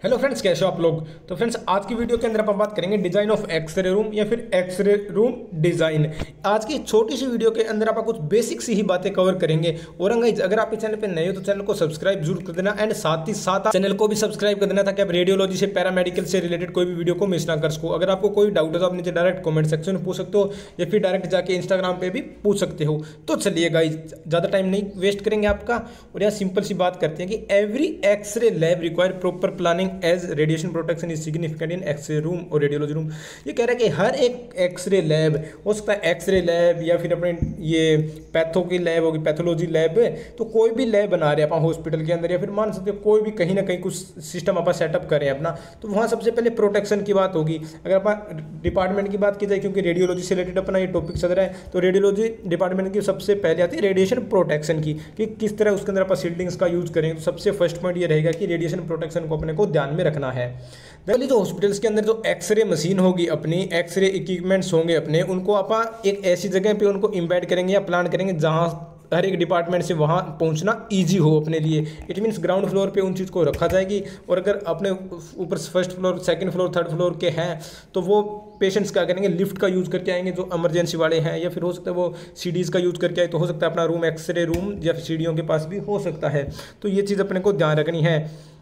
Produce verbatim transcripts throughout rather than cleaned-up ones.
Hello friends, कैसे हो आप लोग। तो फ्रेंड्स, आज की वीडियो के अंदर अपन बात करेंगे डिजाइन ऑफ एक्सरे रूम या फिर एक्सरे रूम डिजाइन। आज की छोटी सी वीडियो के अंदर आप कुछ बेसिक सी ही बातें कवर करेंगे। और गाइस, अगर आप इस चैनल पे नए हो तो चैनल को सब्सक्राइब जरूर कर देना एंड साथ ही साथ चैनल को भी सब्सक्राइब कर देना ताकि आप रेडियोलॉजी से पैरामेडिकल से रिलेटेड कोई भी वीडियो को मिस ना कर सको। अगर आपको कोई डाउट है तो आप नीचे डायरेक्ट कमेंट सेक्शन में पूछ सकते हो या फिर डायरेक्ट जाके इंस्टाग्राम पे भी पूछ सकते हो। तो चलिए गाइस, ज़्यादा टाइम नहीं वेस्ट करेंगे आपका और यहाँ सिंपल सी बात करते हैं कि every x-ray lab require proper planning as radiation protection is significant in x-ray room और रेडियोलॉजी रूम। ये कह रहा है कि हर एक एक्सरे लैब हो सकता है, एक्सरे लैब या फिर अपने ये पैथो की लैब होगी, पैथोलॉजी लैब, तो कोई भी लैब बना रहे हैं आप हॉस्पिटल के अंदर या फिर मान सकते हो कोई भी कहीं ना कहीं कुछ सिस्टम आप सेटअप करें अपना, तो वहाँ सबसे पहले प्रोटेक्शन की बात होगी। अगर आप डिपार्टमेंट की बात की जाए, क्योंकि रेडियोलॉजी से रिलेटेड अपना ये टॉपिक चल रहा है, तो रेडियोलॉजी डिपार्टमेंट की सबसे पहले आती है रेडिएशन प्रोटेक्शन की, कि किस तरह उसके अंदर आप शील्डिंग्स का यूज करें। तो सबसे फर्स्ट पॉइंट ये रहेगा कि रेडिएशन प्रोटेक्शन को अपने को ध्यान में रखना है। पहले जो हॉस्पिटल्स के अंदर जो एक्सरे मशीन होगी, अपनी एक्सरे इक्विपमेंट्स होंगे अपने, उनको आप एक ऐसी जगह पे उनको इम्बेड करेंगे या प्लान करेंगे जहाँ हर एक डिपार्टमेंट से वहाँ पहुँचना इजी हो अपने लिए। इट मीन्स ग्राउंड फ्लोर पे उन चीज़ को रखा जाएगी, और अगर अपने ऊपर first floor, second floor, third floor के हैं तो वो पेशेंट्स क्या करेंगे, लिफ्ट का यूज़ करके आएंगे जो इमरजेंसी वाले हैं, या फिर हो सकता है वो सीडीज़ का यूज़ करके आए, तो हो सकता है अपना रूम एक्सरे रूम या फिर सीडीओं के पास भी हो सकता है। तो ये चीज़ अपने को ध्यान रखनी है,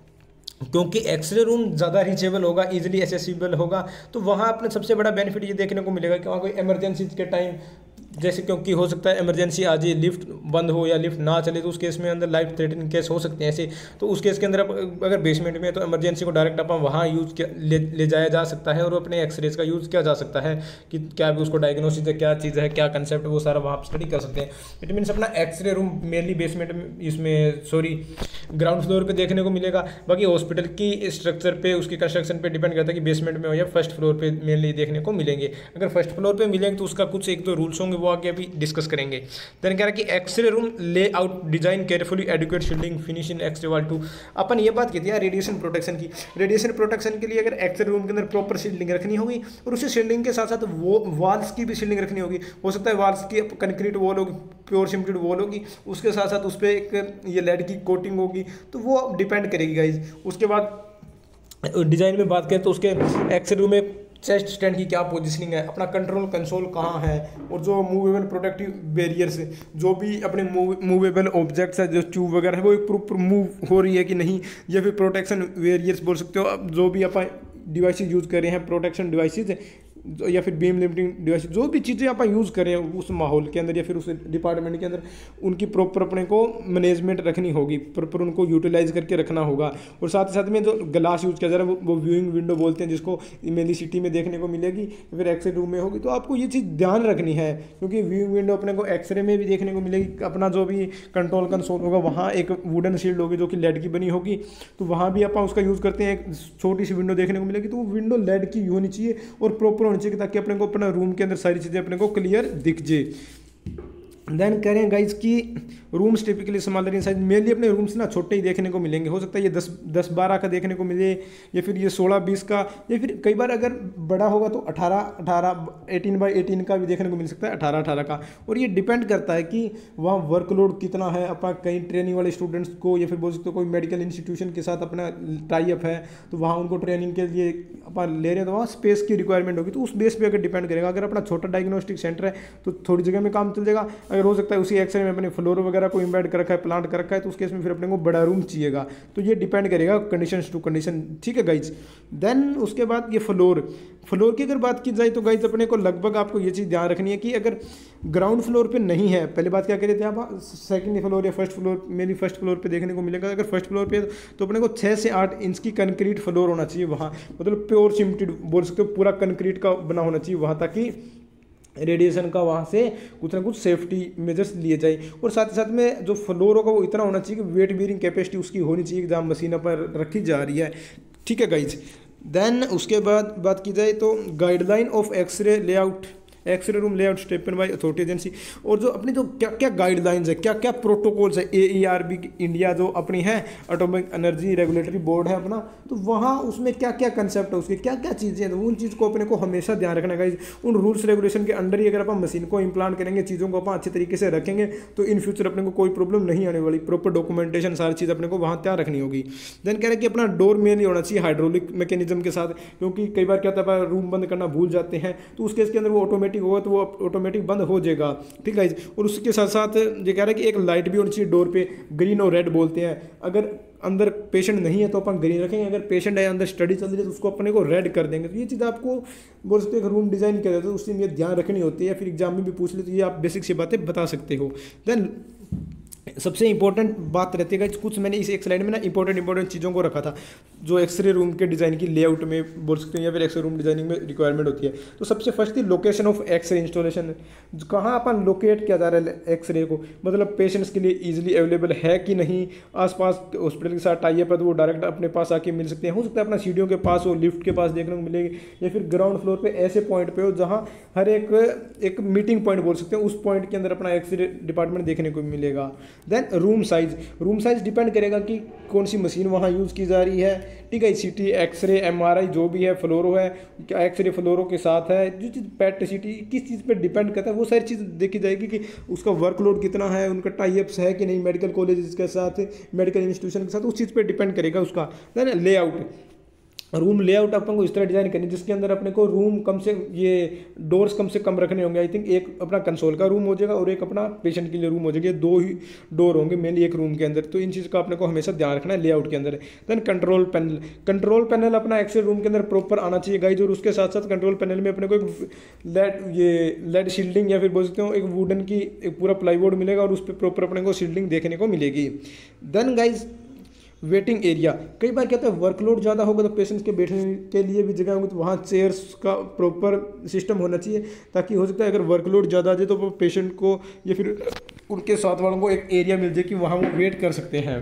क्योंकि एक्सरे रूम ज़्यादा रीचेबल होगा, इजीली एसेसिबल होगा। तो वहाँ अपने सबसे बड़ा बेनिफिट ये देखने को मिलेगा कि वहाँ कोई इमरजेंसी के टाइम, जैसे क्योंकि हो सकता है इमरजेंसी आ जाए, लिफ्ट बंद हो या लिफ्ट ना चले, तो उस केस में अंदर लाइफ थ्रेटनिंग केस हो सकते हैं ऐसे। तो उस केस के अंदर अगर बेसमेंट में है तो इमरजेंसी को डायरेक्ट अपन वहाँ यूज़ ले, ले जाया जा सकता है और अपने एक्सरेज का यूज़ किया जा सकता है कि क्या भी उसको डायग्नोसिस है, क्या चीज़ है, क्या कंसेप्ट है, वो सारा वहाँ स्टडी कर सकते हैं। इट मीन्स अपना एक्सरे रूम मेनली बेसमेंट में, इसमें सॉरी ग्राउंड फ्लोर पे देखने को मिलेगा। बाकी हॉस्पिटल की स्ट्रक्चर पे, उसकी कंस्ट्रक्शन पे डिपेंड करता है कि बेसमेंट में हो या फर्स्ट फ्लोर पे मेनली देखने को मिलेंगे। अगर फर्स्ट फ्लोर पे मिलेंगे तो उसका कुछ एक दो रूल्स होंगे, वो आगे अभी डिस्कस करेंगे। देन कह रहा है कि x-ray room layout design carefully adequate shielding finish in x-ray wall to. अपन ये बात की थी रेडिएशन प्रोटेक्शन की। रेडिएशन प्रोटेक्शन के लिए अगर एक्सरे रूम के अंदर प्रॉपर शील्डिंग रखनी होगी, और उसी शील्डिंग के साथ साथ वो वॉल्स की भी शील्डिंग रखनी होगी। हो सकता है वॉल्स की कंक्रीट वॉल होगी, प्योर सिमेंटेड वॉल होगी, उसके साथ साथ उस पर एक ये लेड की कोटिंग होगी, तो वो डिपेंड करेगी गाइज। उसके बाद डिजाइन में बात करें तो उसके एक्सरे रूम में चेस्ट स्टैंड की क्या पोजीशनिंग है, अपना कंट्रोल कंसोल कहाँ है, और जो मूवेबल प्रोटेक्टिव बैरियर्स, जो भी अपने मूवेबल ऑब्जेक्ट्स है, जो ट्यूब वगैरह है, वो एक प्रॉपर मूव हो रही है कि नहीं, या फिर प्रोटेक्शन बैरियर्स बोल सकते हो। अब जो भी आप डिवाइसेज यूज़ कर रहे हैं, प्रोटेक्शन डिवाइसेज या फिर बीम लिमिटिंग डिवाइस, जो भी चीज़ें आप यूज़ करें उस माहौल के अंदर या फिर उस डिपार्टमेंट के अंदर, उनकी प्रॉपर अपने को मैनेजमेंट रखनी होगी, प्रॉपर उनको यूटिलाइज करके रखना होगा। और साथ ही साथ में जो ग्लास यूज़ किया जा रहा है, वो व्यूइंग विंडो बोलते हैं, जिसको मेनली सिटी में देखने को मिलेगी, फिर एक्सरे रूम में होगी। तो आपको ये चीज़ ध्यान रखनी है, क्योंकि व्यूइंग विंडो अपने को एक्सरे में भी देखने को मिलेगी। अपना जो भी कंट्रोल कंसोल होगा, वहाँ एक वुडन शील्ड होगी जो कि लेड की बनी होगी, तो वहाँ भी आप उसका यूज़ करते हैं, एक छोटी सी विंडो देखने को मिलेगी। तो वो विंडो लेड की होनी चाहिए और प्रॉपर होनी चाहिए, ताकि अपने को अपना रूम के अंदर सारी चीज़ें अपने को क्लियर दिख जाए। देन कह रहे हैं गाइज कि rooms typically smaller in size. Mainly अपने रूम्स ना छोटे ही देखने को मिलेंगे। हो सकता है ये दस दस बारह का देखने को मिले, या फिर ये सोलह बीस का, या फिर कई बार अगर बड़ा होगा तो अठारह अठारह एटीन बाई एटीन का भी देखने को मिल सकता है, अठारह अठारह का। और ये डिपेंड करता है कि वहाँ वर्कलोड कितना है। अपना कहीं ट्रेनिंग वाले स्टूडेंट्स को, या फिर बोल सकते हो कोई मेडिकल इंस्टीट्यूशन के साथ अपना टाई अप है, तो वहाँ उनको ट्रेनिंग के लिए अपन ले रहे हैं, तो वहाँ स्पेस की रिक्वायरमेंट होगी। तो उस बेस पर अगर डिपेंड करेगा। अगर अपना छोटा डायग्नोस्टिक सेंटर है तो थोड़ी जगह में काम चल जाएगा। अगर हो सकता है उसी एक्सरे में अपने फ्लोर वगैरह को इम्बेड कर रखा है, प्लांट कर रखा है, तो उस केस में फिर अपने को बड़ा रूम चाहिएगा। तो ये डिपेंड करेगा कंडीशन टू कंडीशन, ठीक है गाइज। देन उसके बाद ये फ्लोर फ्लोर की अगर बात की जाए तो गाइज अपने को लगभग आपको ये चीज़ ध्यान रखनी है कि अगर ग्राउंड फ्लोर पे नहीं है, पहले बात क्या करें थे आप, सेकंड फ्लोर या फर्स्ट फ्लोर, मेरी फर्स्ट फ्लोर पे देखने को मिलेगा। अगर फर्स्ट फ्लोर पे तो अपने को छः से आठ इंच की कंक्रीट फ्लोर होना चाहिए वहाँ, मतलब प्योर सिमेंटेड बोल सकते हो, पूरा कंक्रीट का बना होना चाहिए वहाँ, ताकि रेडिएशन का वहाँ से कुछ ना कुछ सेफ्टी मेजर्स लिए जाए। और साथ ही साथ में जो फ्लोर होगा वो इतना होना चाहिए कि वेट बेयरिंग कैपेसिटी उसकी होनी चाहिए जहाँ मशीन पर रखी जा रही है, ठीक है गाइज। देन उसके बाद बात की जाए तो guideline of x-ray layout x-ray room layout स्टेपन बाय अथॉरिटी एजेंसी, और जो अपनी जो क्या क्या गाइडलाइंस है, क्या क्या प्रोटोकॉल्स है, A E R B India जो अपनी है एटॉमिक एनर्जी रेगुलेटरी बोर्ड है अपना, तो वहाँ उसमें क्या क्या कंसेप्ट है, उसके क्या क्या चीज़ें हैं, तो उन चीज़ को अपने को हमेशा ध्यान रखना गाइस। उन रूल्स रेगुलेशन के अंडर ही अगर अपन मशीन को इम्प्लांट करेंगे, चीज़ों को अपन अच्छे तरीके से रखेंगे, तो इन फ्यूचर अपने को कोई प्रॉब्लम नहीं आने वाली। प्रॉपर डॉक्यूमेंटेशन सारी चीज़ अपने को वहाँ तैयार रखनी होगी। देन कह रहे हैं कि अपना डोर मेनली होना चाहिए हाइड्रोलिक मैकेनिज्म के साथ, क्योंकि कई बार क्या होता है रूम बंद करना भूल जाते हैं, तो उस केस के अंदर वो ऑटोमेटिक होगा, तो वो ऑटोमेटिक बंद हो जाएगा, ठीक है। और उसके साथ साथ ये कह रहे हैं कि एक लाइट भी होनी चाहिए डोर पे, ग्रीन और रेड बोलते हैं। अगर अंदर पेशेंट नहीं है तो अपन ग्रीन रखेंगे, अगर पेशेंट है अंदर स्टडी चल रही है तो उसको अपने को रेड कर देंगे। तो ये चीज़ आपको बोल सकते हैं रूम डिज़ाइन कर देते हैं, तो उससे ये ध्यान रखनी होती है। फिर एग्जाम में भी पूछ ले तो ये आप बेसिक सी बातें बता सकते हो। देन सबसे इंपॉर्टेंट बात रहती है कुछ मैंने इस एक स्लाइड में ना इंपॉर्टेंट इंपॉर्टेंट चीज़ों को रखा था जो एक्सरे रूम के डिज़ाइन की लेआउट में बोल सकते हैं या फिर एक्सरे रूम डिजाइनिंग में रिक्वायरमेंट होती है। तो सबसे फर्स्ट थी लोकेशन ऑफ एक्सरे इंस्टॉलेशन, कहाँ अपन लोकेट किया जा रहा है एक्सरे को, मतलब पेशेंट्स के लिए इजीली अवेलेबल है कि नहीं, आसपास हॉस्पिटल के साथ टाइप है तो वो डायरेक्ट अपने पास आके मिल सकते हैं। हो सकता है अपना सीढ़ियों के पास हो, लिफ्ट के पास देखने को मिलेगी, या फिर ग्राउंड फ्लोर पे ऐसे पॉइंट पे हो जहाँ हर एक एक मीटिंग पॉइंट बोल सकते हैं, उस पॉइंट के अंदर अपना एक्सरे डिपार्टमेंट देखने को मिलेगा। Then room size, room size depend करेगा कि कौन सी मशीन वहाँ यूज़ की जा रही है, ठीक है। सीटी, एक्सरे, एमआरआई जो भी है, फ्लोरो है क्या एक्सरे फ्लोरो के साथ है, जो चीज़ पेट सीटी किस चीज़ पे डिपेंड करता है वो सारी चीज़ देखी जाएगी कि उसका वर्कलोड कितना है, उनका टाइप्स है कि नहीं मेडिकल कॉलेज के साथ, मेडिकल इंस्टीट्यूशन के साथ, उस चीज़ पे डिपेंड करेगा उसका। देन लेआउट, रूम लेआउट अपन को इस तरह डिज़ाइन करनी जिसके अंदर अपने को रूम कम से ये डोर्स कम से कम रखने होंगे। आई थिंक एक अपना कंसोल का रूम हो जाएगा और एक अपना पेशेंट के लिए रूम हो जाएगा, दो ही डोर होंगे मेनली एक रूम के अंदर। तो इन चीज़ का अपने को हमेशा ध्यान रखना है लेआउट के अंदर। Then control panel, control panel अपना एक्सरे रूम के अंदर प्रॉपर आना चाहिए गाइज, और उसके साथ साथ कंट्रोल पैनल में अपने को एक लेड ये लेड शील्डिंग या फिर बोल सकते हो एक वुडन की एक पूरा प्लाईवुड मिलेगा और उस पर प्रॉपर अपने को शील्डिंग देखने को मिलेगी। देन गाइज वेटिंग एरिया, कई बार क्या होता है वर्कलोड ज़्यादा होगा तो पेशेंट्स के बैठने के लिए भी जगह होगी, तो वहाँ चेयर्स का प्रॉपर सिस्टम होना चाहिए, ताकि हो सकता है अगर वर्कलोड ज़्यादा आ जाए तो वो पेशेंट को या फिर उनके साथ वालों को एक एरिया मिल जाए कि वहाँ वो वेट कर सकते हैं।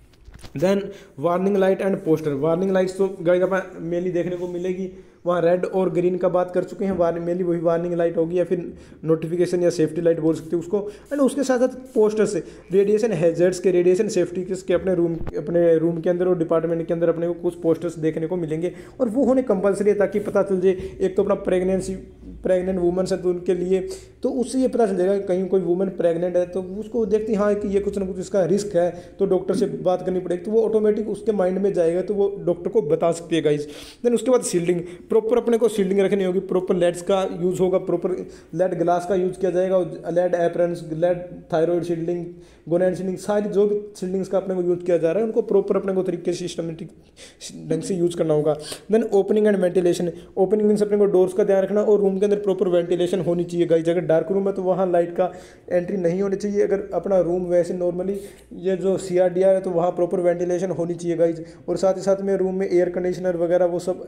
Then warning light and poster, warning lights तो गाइस अपन मेनली देखने को मिलेगी, वहाँ रेड और ग्रीन का बात कर चुके हैं, वार्निंग मेनली वही वार्निंग लाइट होगी या फिर नोटिफिकेशन या सेफ्टी लाइट बोल सकते हैं उसको। एंड उसके साथ साथ पोस्टर्स, रेडिएशन हैजर्ड्स के, रेडिएशन सेफ्टी के अपने रूम अपने रूम के अंदर और डिपार्टमेंट के अंदर अपने को कुछ पोस्टर्स देखने को मिलेंगे, और वो होने कंपलसरी है ताकि पता चल जाए एक तो अपना प्रेगनेंसी प्रेग्नेंट वुमेन्स है तो उनके लिए, तो उससे ये पता चल जाएगा कि कहीं कोई वुमेन प्रेग्नेंट है तो उसको देखती हाँ कि ये कुछ ना कुछ इसका रिस्क है तो डॉक्टर से बात करनी पड़ेगी, तो वो ऑटोमेटिक उसके माइंड में जाएगा तो वो डॉक्टर को बता सकती है गाइज। देन उसके बाद शील्डिंग, प्रॉपर अपने को शील्डिंग रखनी होगी, प्रॉपर लेड्स का यूज़ होगा, प्रॉपर लेड ग्लास का यूज़ किया जाएगा, lead aprons, lead thyroid shielding, gonad shielding, सारी जो भी शील्डिंग्स का अपने को यूज़ किया जा रहा है उनको प्रॉपर अपने को तरीके से सिस्टमेटिक ढंग से यूज़ करना होगा। Then opening and ventilation, opening means अपने को डोर्स का ध्यान रखना और रूम के अंदर प्रॉपर वेंटिलेशन होनी चाहिए गाइज। अगर डार्क रूम है तो वहाँ लाइट का एंट्री नहीं होनी चाहिए, अगर अपना रूम वैसे नॉर्मली ये जो सी आर डी आर है तो वहाँ प्रॉपर वेंटिलेशन होनी चाहिए गाइज, और साथ ही साथ में रूम में एयर कंडीशनर वगैरह वो सब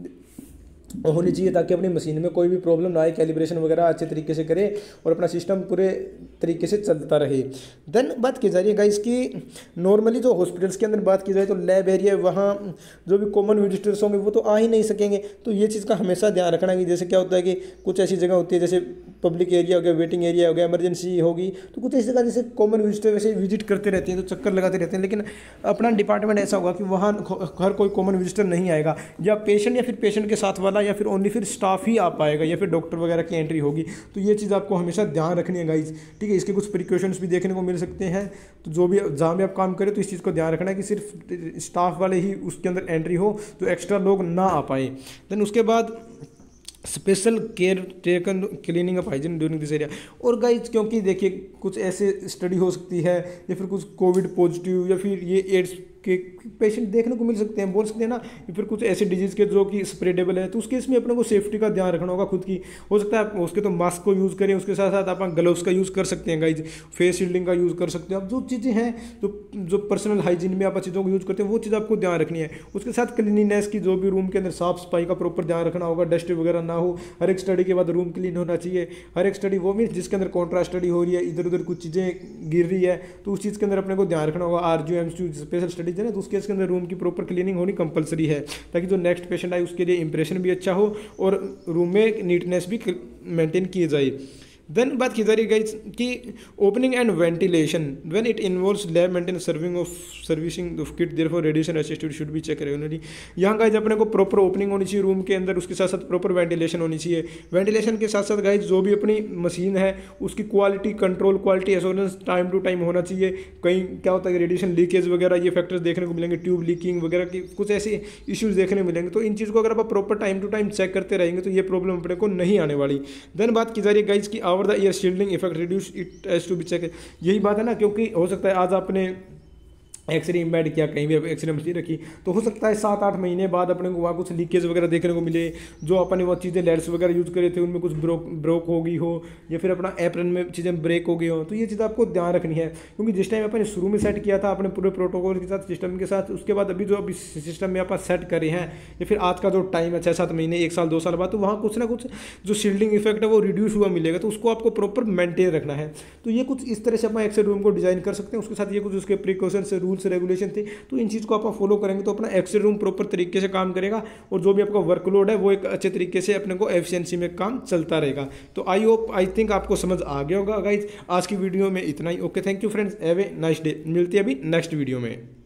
होनी चाहिए ताकि अपनी मशीन में कोई भी प्रॉब्लम ना आए, कैलिब्रेशन वगैरह अच्छे तरीके से करे और अपना सिस्टम पूरे तरीके से चलता रहे। देन बात की जा रही है गाइस कि नॉर्मली जो हॉस्पिटल्स के अंदर बात की जाए तो लैब एरिया वहाँ जो भी कॉमन विजिटर्स होंगे वो तो आ ही नहीं सकेंगे, तो ये चीज़ का हमेशा ध्यान रखना कि जैसे क्या होता है कि कुछ ऐसी जगह होती है जैसे पब्लिक एरिया हो गया, वेटिंग एरिया हो गया, इमरजेंसी होगी, तो कुछ ऐसी जगह जैसे कॉमन विजिटर वैसे विजिट करते रहते हैं तो चक्कर लगाते रहते हैं, लेकिन अपना डिपार्टमेंट ऐसा होगा कि वहाँ हर कोई कॉमन विजिटर नहीं आएगा, या पेशेंट या फिर पेशेंट के साथ वाला या फिर ओनली फिर स्टाफ ही आ पाएगा या फिर डॉक्टर वगैरह की एंट्री होगी। तो ये चीज़ आपको हमेशा ध्यान रखनी है गाइज, ठीक है। इसके कुछ प्रिकॉशंस भी देखने को मिल सकते हैं, तो जो भी जहाँ भी आप काम करें तो इस चीज़ को ध्यान रखना है कि सिर्फ स्टाफ वाले ही उसके अंदर एंट्री हो तो एक्स्ट्रा लोग ना आ पाए। देन उसके बाद special care taken cleaning of hygiene during this area. और गाइज क्योंकि देखिए कुछ ऐसे स्टडी हो सकती है या फिर कुछ कोविड पॉजिटिव या फिर ये एड्स के पेशेंट देखने को मिल सकते हैं, बोल सकते हैं ना, या फिर कुछ ऐसे डिजीज़ के जो कि स्प्रेडेबल है, तो उस केस में अपने को सेफ्टी का ध्यान रखना होगा खुद की। हो सकता है उसके तो मास्क को यूज़ करें, उसके साथ साथ आप ग्लव्स का यूज़ कर सकते हैं गाइज, फेस शील्डिंग का यूज़ कर सकते हैं। अब जो चीज़ें हैं जो जो पर्सनल हाइजीन में आप चीज़ों को यूज़ करते हैं वो चीज़ आपको ध्यान रखनी है। उसके साथ क्लीनिनेस की, जो भी रूम के अंदर साफ सफाई का प्रॉपर ध्यान रखना होगा, डस्ट वगैरह ना हो, हर एक स्टडी के बाद रूम क्लीन होना चाहिए। हर एक स्टडी वो मीन्स जिसके अंदर कॉन्ट्रास्ट स्टडी हो रही है, इधर उधर कुछ चीज़ें गिर रही है तो उस चीज़ के अंदर अपने को ध्यान रखना होगा। R G M C special study चीज़ें ना, तो उस केस के अंदर रूम की प्रॉपर क्लीनिंग होनी कंपलसरी है, ताकि जो नेक्स्ट पेशेंट आए उसके लिए इंप्रेशन भी अच्छा हो और रूम में नीटनेस भी मेंटेन की जाए। देन बात की जा रही है गाइस कि opening and ventilation when it involves lab maintain serving of servicing of kit therefore radiation assisted should be check regularly. यहाँ गाइस अपने को प्रॉपर ओपनिंग होनी चाहिए रूम के अंदर, उसके साथ साथ प्रॉपर वेंटिलेशन होनी चाहिए। वेंटिलेशन के साथ साथ गाइस जो भी अपनी मशीन है उसकी quality control, quality assurance time to time होना चाहिए। कहीं क्या होता है रेडिएशन लीकेज वगैरह ये फैक्टर्स देखने को मिलेंगे, ट्यूब लीकिंग वगैरह की कुछ ऐसे इश्यूज देखने को मिलेंगे। तो इन चीज़ को अगर आप proper time to time check करते रहेंगे तो ये प्रॉब्लम अपने को नहीं आने वाली। देन बात की जा रही है गाइस की over the year shielding effect reduce it has to be check. यही बात है ना, क्योंकि हो सकता है आज आपने एक्सरे इम्बेड किया, कहीं भी एक्सरे मशीन रखी, तो हो सकता है सात आठ महीने बाद अपने को वहाँ कुछ लीकेज वगैरह देखने को मिले, जो अपने वो चीज़ें लेड्स वगैरह यूज़ करे थे उनमें कुछ ब्रोक ब्रोक हो गई हो, या फिर अपना एप्रन में चीज़ें ब्रेक हो गई हो। तो ये चीज़ आपको ध्यान रखनी है, क्योंकि जिस टाइम अपने शुरू में सेट किया था अपने पूरे प्रोटोकॉल के साथ, सिस्टम के साथ, उसके बाद अभी जो अभी सिस्टम में आप सेट करे हैं, या फिर आज का जो टाइम है छः सात महीने एक साल दो साल बाद, तो वहाँ कुछ ना कुछ जो शील्डिंग इफेक्ट है वो रिड्यूस हुआ मिलेगा। तो उसको आपको प्रॉपर मेंटेन रखना है। तो ये कुछ इस तरह से अपना एक्सरे रूम को डिजाइन कर सकते हैं। उसके साथ ये कुछ उसके प्रिकॉशंस, रूल्स रेगुलेशन थे, तो इन चीज़ को आप फॉलो करेंगे तो अपना एक्सरे रूम प्रॉपर तरीके से काम करेगा, और जो भी आपका वर्कलोड है वो एक अच्छे तरीके से अपने को एफिशिएंसी में काम चलता रहेगा। तो आई होप आई थिंक आपको समझ आ गया होगा गाइज। आज की वीडियो में इतना ही। Okay, thank you friends, have a nice day. मिलते हैं अभी नेक्स्ट वीडियो में।